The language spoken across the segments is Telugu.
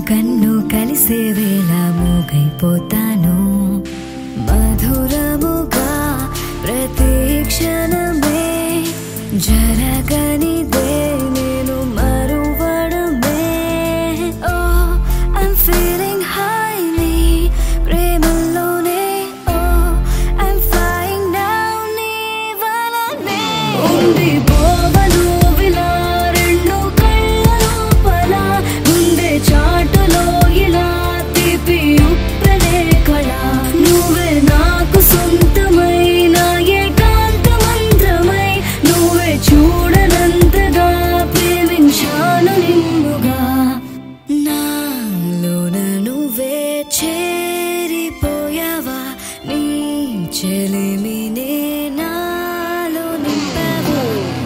కన్ను కలిసే వేళ మూగైపోతాను మధురముగా ప్రతి క్షణమే జరగనిదే నేను మరువడమే Oh, I'm feeling highly ప్రేమలోనే Oh, I'm flying now నీ వలనే ఉండిపోవను విలా రెండు కళ్ళ లోపల గుండె చాటులో ఇలా తీపి ఉప్పెనే కళ నువ్వే నాకు సొంతమైన ఏకాంత మంత్రమై నువ్వే చూడనంతగా ప్రేమించాను నిన్నుగా నాలోన నువ్వే చేరిపోయావా నీ చెలిమినే నాలో నింపావు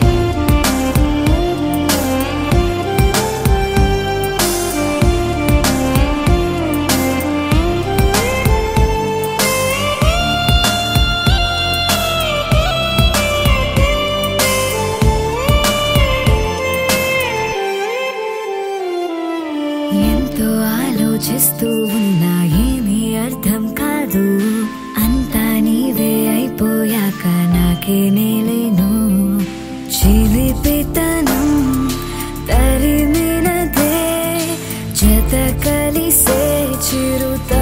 ఎంతో ఆలోచిస్తూ ఉన్నా ఏమీ అర్థం కాదు అంతా నీవే అయిపోయాక నాకే నేలేను చిలిపితనం తరిమినదే జత కలిసే చిరుత